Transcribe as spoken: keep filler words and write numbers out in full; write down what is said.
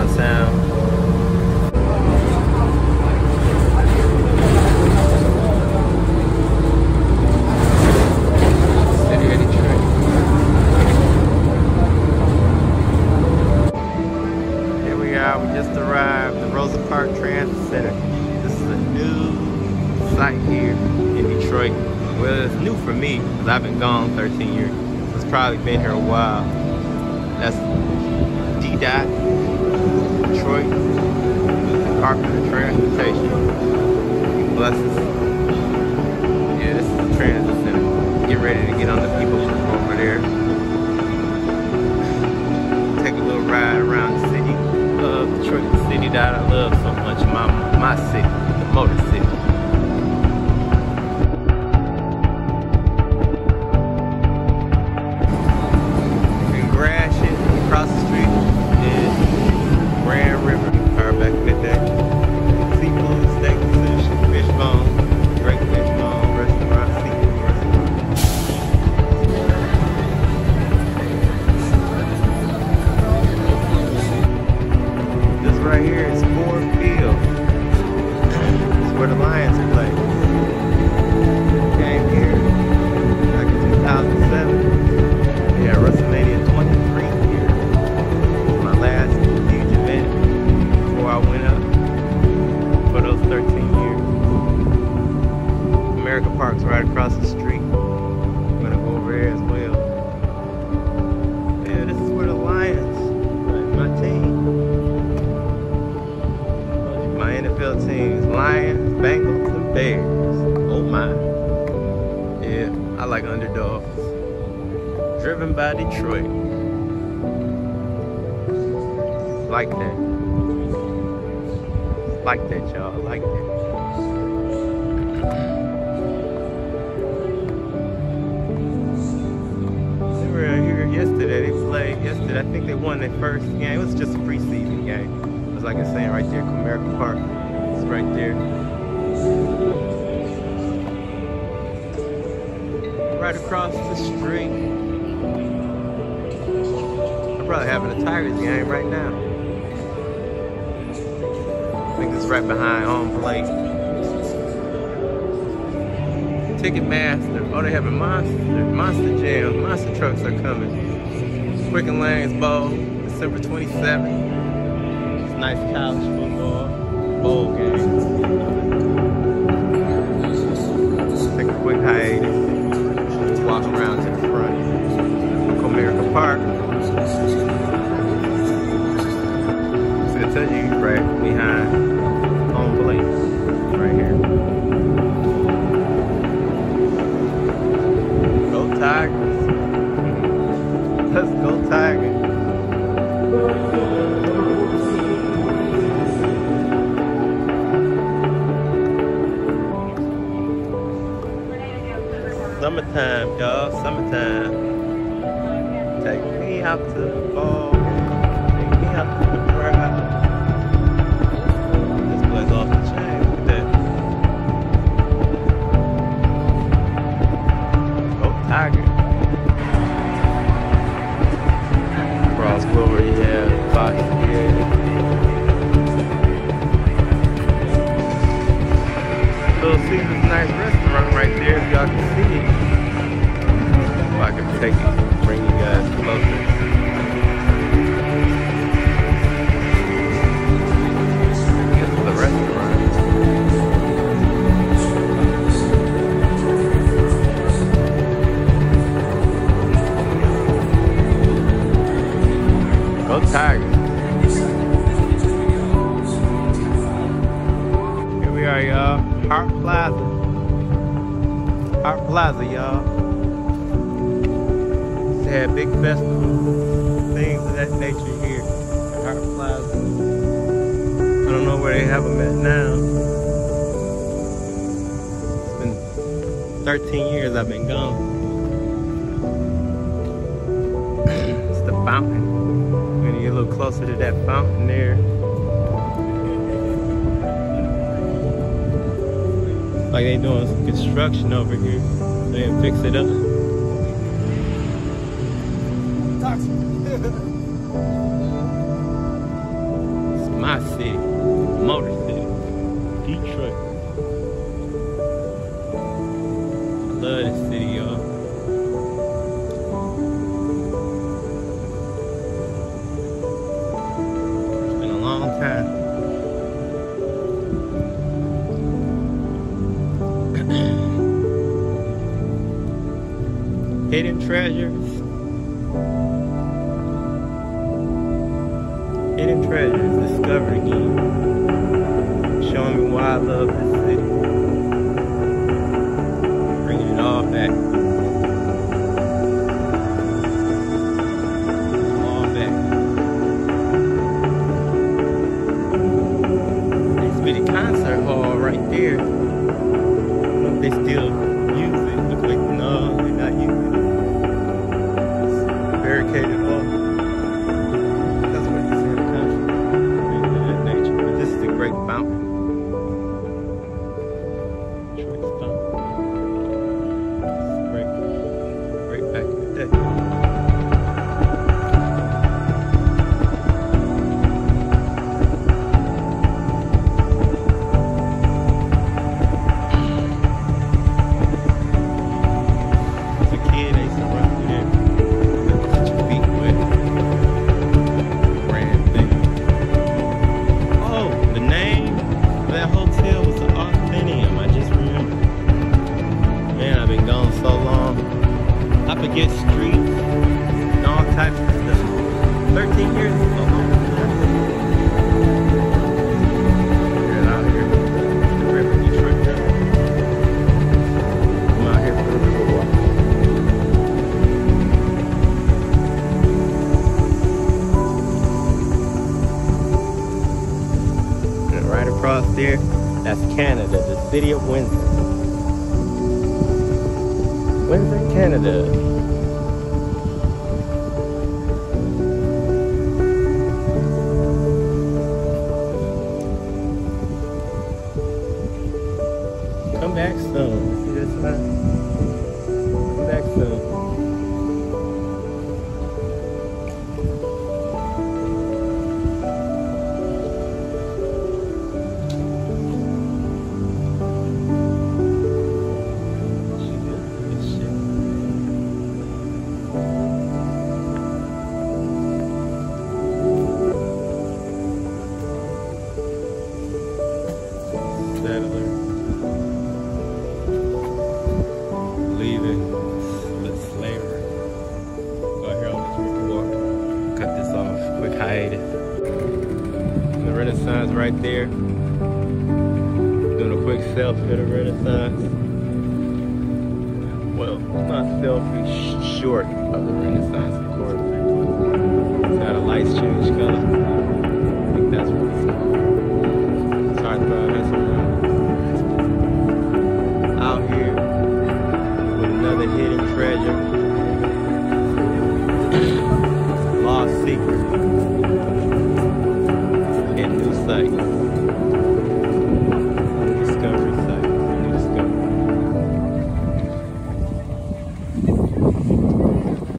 downtown. City of Detroit. Here we are, we just arrived at Rosa Park Transit Center. This is a new site here in Detroit. Well, it's new for me because I've been gone thirteen years. It's probably been here a while. That's D DOT, Detroit, Department of Transportation. Buses. Yeah, this is the transit center. Get ready to get on the people over there. Take a little ride around the city of Detroit, the city that I love so much. My, my city, the Motor City. Across the street is Grand River, or back in the day. Seafood, steak, sushi, fish bone, great fish bone, restaurant, seafood restaurant. This right here is Ford Field. This is where the Lions play. Came here back in two thousand seven. Yeah, WrestleMania twenty-three. Last huge event before I went up for those thirteen years. America Park's right across the street. I'm gonna go over there as well. Yeah, this is where the Lions, my team, my N F L teams, Lions, Bengals, and Bears. Oh my. Yeah, I like underdogs. Driven by Detroit. Like that. Like that, y'all. Like that. They were here yesterday. They played yesterday. I think they won their first game. It was just a preseason game. It was like I was saying right there, Comerica Park. It's right there. Right across the street. I'm probably having a Tigers game right now. I think it's right behind home plate. Ticketmaster. Oh, they have a monster, monster jam. Monster trucks are coming. Quicken Lanes Bowl, December twenty-seventh. It's nice college football bowl game. Take a quick hiatus. Let's walk around to the front. Comerica Park. See, I tell you, right behind home plate, right here. Go Tigers! Let's go Tigers! Summertime, y'all. Summertime. Take me out to the ball. Take me out to the crowd. This place off the chain. Look at that. Go Tiger. Cross Glory, yeah. Fox, yeah. Little Caesar's nice restaurant right there, if y'all can see it. If I can take it, bring you guys closer. This is the restaurant. Go Tigers. Here we are, y'all. Hart Plaza. Hart Plaza, y'all. They had big festivals, things of that nature here at Hart Plaza. I don't know where they have them at now. It's been thirteen years I've been gone. It's the fountain. We're gonna get a little closer to that fountain there. Like they doing some construction over here. They didn't fix it up. treasures. Hidden treasures discovered again. Showing me why I love this city. Bringing it all back. All back. There used to be the concert hall right there. I don't know if they still use it. Look like, no, they're not using it. It's barricaded off. That's what you see in the country. Things of that nature. But this is a great fountain. Detroit's fountain. It's great. Great back in the day. Forget streets and all types of stuff. thirteen years is a long time. Get out here. The river Detroit now. I'm out here for the river walk. And right across there, that's Canada, the city of Windsor. Windsor, Canada. Come back soon. See this sign? Come back soon. Settler. Leaving the slavery. Go here on this river walk. Cut this off. Quick hiatus. And the Renaissance right there. Doing a quick selfie of the Renaissance. Well, it's not selfie, short of the Renaissance, of course. It's how the lights change color. I think that's what it's called.